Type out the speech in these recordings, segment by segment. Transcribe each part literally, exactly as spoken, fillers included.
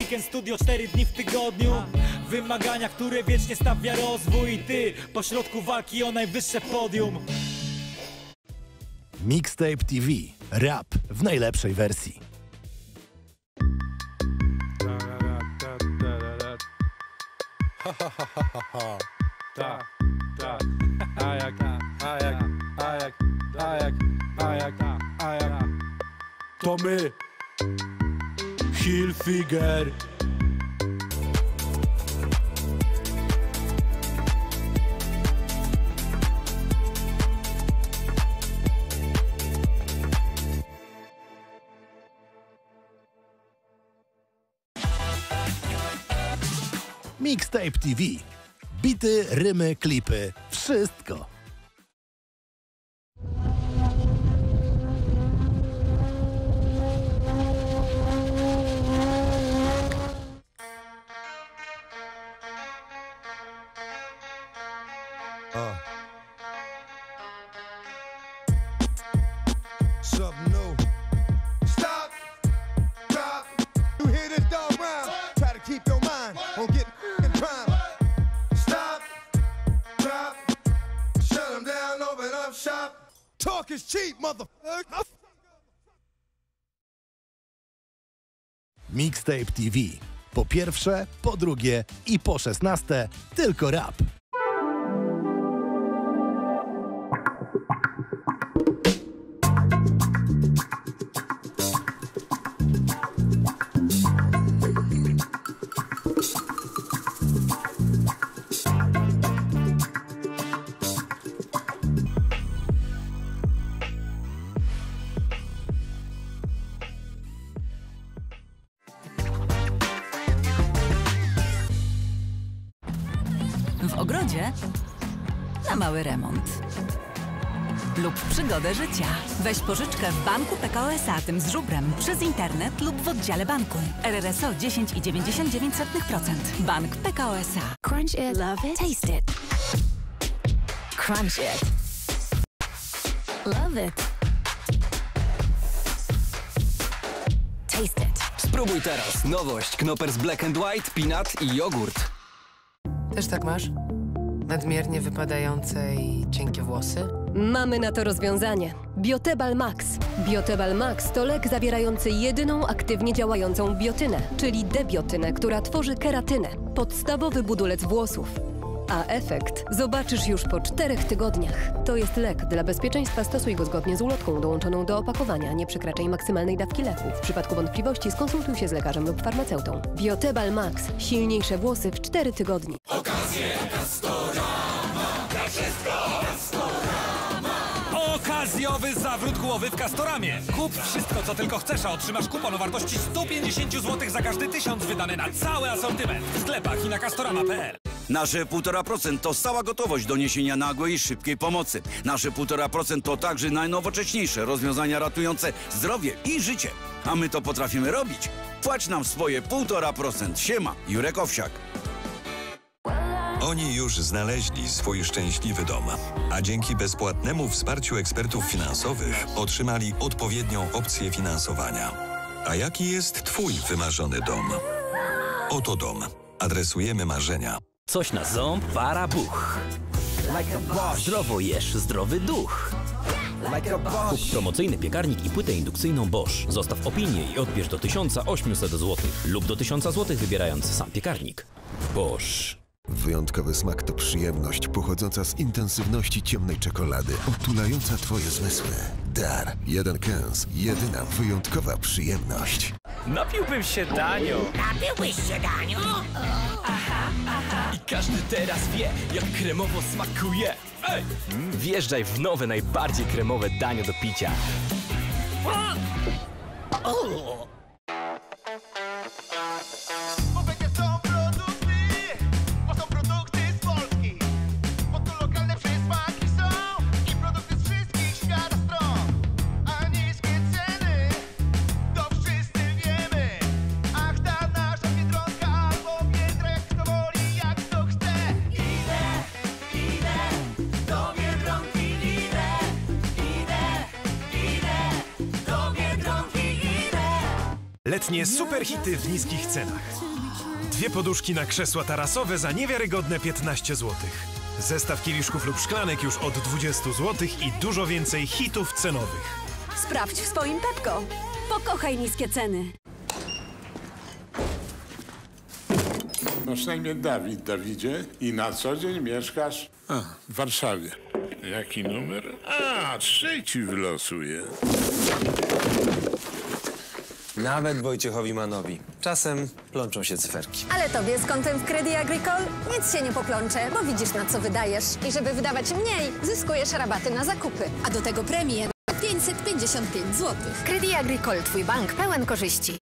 Weekend Studio cztery dni w tygodniu. Wymagania, które wiecznie stawia rozwój. I ty pośrodku walki o najwyższe podium. Mixtape T V. Rap w najlepszej wersji. Tak, tak, a jak, a jak, a jak, a jak, a jak, a jak. To my, Hilfiger. Mixtape T V. Bity, rymy, klipy, wszystko. Uh. Something new. Stop, drop. You hear this dog round? Try to keep your mind on getting in prime. Stop, drop. Shut them down, open up shop. Talk is cheap, motherfucker. Mixtape T V. Po pierwsze, po drugie i po szesnaste tylko rap. W ogrodzie na mały remont. Lub przygodę życia. Weź pożyczkę w banku P K O S A tym z żubrem przez internet lub w oddziale banku. R R S O dziesięć i dziewięćdziesiąt dziewięć procent. Bank P K O S A. Crunch it, love it, taste it. Crunch it. Love it. Taste it. Spróbuj teraz nowość Knoppers Black and White, peanut i jogurt. Też tak masz? Nadmiernie wypadające i cienkie włosy? Mamy na to rozwiązanie. Biotebal Max. Biotebal Max to lek zawierający jedyną aktywnie działającą biotynę, czyli debiotynę, która tworzy keratynę, podstawowy budulec włosów. A efekt zobaczysz już po czterech tygodniach. To jest lek. Dla bezpieczeństwa stosuj go zgodnie z ulotką dołączoną do opakowania. Nie przekraczaj maksymalnej dawki leku. W przypadku wątpliwości skonsultuj się z lekarzem lub farmaceutą. Biotebal Max. Silniejsze włosy w cztery tygodnie. Okazje Castorama. Na wszystko Castorama. Okazjowy zawrót głowy w Castoramie. Kup wszystko, co tylko chcesz, a otrzymasz kupon o wartości sto pięćdziesiąt złotych za każdy tysiąc wydany na cały asortyment w sklepach i na castorama kropka p l. Nasze półtora procent to stała gotowość do niesienia nagłej i szybkiej pomocy. Nasze półtora procent to także najnowocześniejsze rozwiązania ratujące zdrowie i życie. A my to potrafimy robić. Płać nam swoje półtora procent. Siema, Jurek Owsiak. Oni już znaleźli swój szczęśliwy dom, a dzięki bezpłatnemu wsparciu ekspertów finansowych otrzymali odpowiednią opcję finansowania. A jaki jest Twój wymarzony dom? Oto dom. Adresujemy marzenia. Coś na ząb, para, buch. Zdrowo jesz, zdrowy duch. Kup promocyjny piekarnik i płytę indukcyjną Bosch. Zostaw opinię i odbierz do tysiąca osiemset złotych lub do tysiąca złotych wybierając sam piekarnik. Bosch. Wyjątkowy smak to przyjemność pochodząca z intensywności ciemnej czekolady, otulająca Twoje zmysły. Dar. Jeden kęs. Jedyna wyjątkowa przyjemność. Napiłbym się Danią. Napiłbyś się, Daniu? Aha, aha. I każdy teraz wie, jak kremowo smakuje. Ej! Mm, wjeżdżaj w nowe, najbardziej kremowe danie do picia. O! Obecnie super hity w niskich cenach. Dwie poduszki na krzesła tarasowe za niewiarygodne piętnaście złotych. Zestaw kieliszków lub szklanek już od dwudziestu złotych i dużo więcej hitów cenowych. Sprawdź w swoim Pepco. Pokochaj niskie ceny. Masz na imię Dawid, Dawidzie, i na co dzień mieszkasz? A, w Warszawie. Jaki numer? A, trzeci wylosuje. Nawet Wojciechowi Manowi. Czasem plączą się cyferki. Ale tobie z kontem w Credit Agricole nic się nie poplącze, bo widzisz, na co wydajesz. I żeby wydawać mniej, zyskujesz rabaty na zakupy. A do tego premie pięćset pięćdziesiąt pięć złotych. Credit Agricole, twój bank pełen korzyści.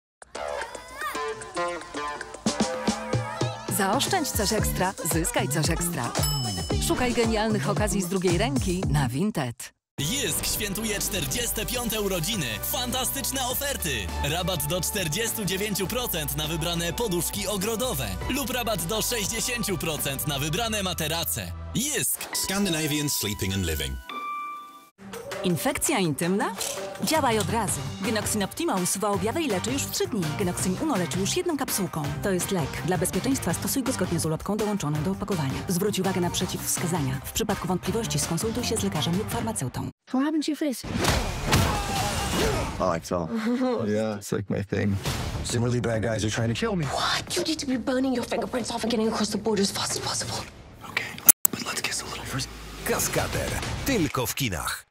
Zaoszczędź coś ekstra, zyskaj coś ekstra. Szukaj genialnych okazji z drugiej ręki na Vinted. Jysk świętuje czterdzieste piąte urodziny. Fantastyczne oferty. Rabat do czterdziestu dziewięciu procent na wybrane poduszki ogrodowe. Lub rabat do sześćdziesięciu procent na wybrane materace. Jysk. Scandinavian Sleeping and Living. Infekcja intymna? Działaj od razu. Genoxin Optima usuwa objawy i leczy już w trzy dni. Genoxin Uno leczy już jedną kapsułką. To jest lek. Dla bezpieczeństwa stosuj go zgodnie z ulotką dołączoną do opakowania. Zwróć uwagę na przeciwwskazania. W przypadku wątpliwości skonsultuj się z lekarzem lub farmaceutą. What happened to your face? I like salt. Yeah, it's like my thing. Some really bad guys are trying to kill me. What? You need to be burning your fingerprints off and getting across the border as fast as possible. Okay, but let's kiss a little first. Kaskader. Tylko w kinach.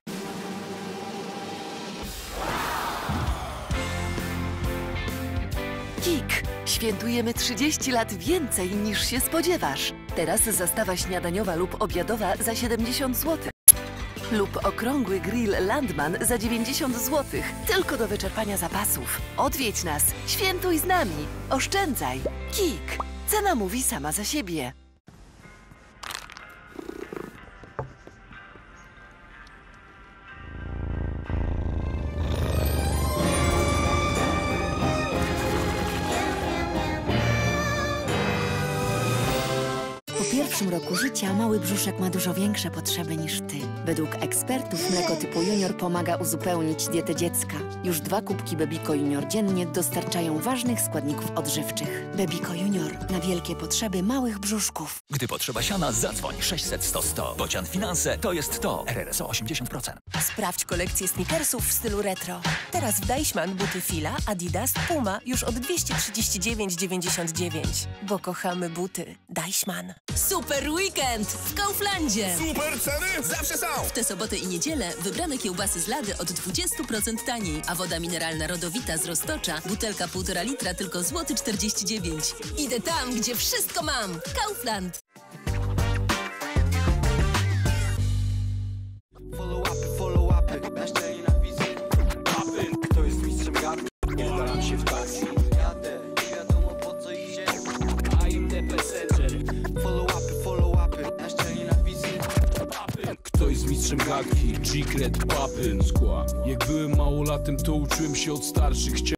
Kik. Świętujemy trzydzieści lat więcej niż się spodziewasz. Teraz zastawa śniadaniowa lub obiadowa za siedemdziesiąt złotych. Lub okrągły grill Landman za dziewięćdziesiąt złotych. Tylko do wyczerpania zapasów. Odwiedź nas. Świętuj z nami. Oszczędzaj. Kik. Cena mówi sama za siebie. Po pierwszym roku życia mały brzuszek ma dużo większe potrzeby niż ty. Według ekspertów mleko typu junior pomaga uzupełnić dietę dziecka. Już dwa kubki Bebico Junior dziennie dostarczają ważnych składników odżywczych. Bebico Junior na wielkie potrzeby małych brzuszków. Gdy potrzeba siana, zadzwoń sześćset sto sto. Bocian Finanse to jest to. R R S O osiemdziesiąt procent. Sprawdź kolekcję sneakersów w stylu retro. Teraz w Deichmann buty Fila, Adidas, Puma już od dwieście trzydzieści dziewięć dziewięćdziesiąt dziewięć. Bo kochamy buty. Deichmann. Super weekend w Kauflandzie! Super ceny zawsze są! W tę sobotę i niedzielę wybrane kiełbasy z Lady od dwudziestu procent taniej, a woda mineralna Rodowita z Roztocza, butelka półtora litra tylko złoty czterdzieści dziewięć. Idę tam, gdzie wszystko mam! Kaufland! Follow up, follow up, naszczeli na wizji. Kto jest mistrzem gardła? Nie dalam się w taksi. Jadę, nie wiadomo po co idzie. A im te passenger. Follow up, follow up, naszczeli na wizji. Kto jest mistrzem gadki? Secret Papyn. Jak byłem małolatem, to uczyłem się od starszych.